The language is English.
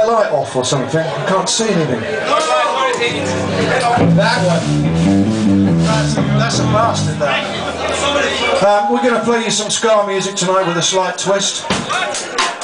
that light off or something? I can't see anything. That one. That's a bastard, that. We're going to play you some ska music tonight with a slight twist.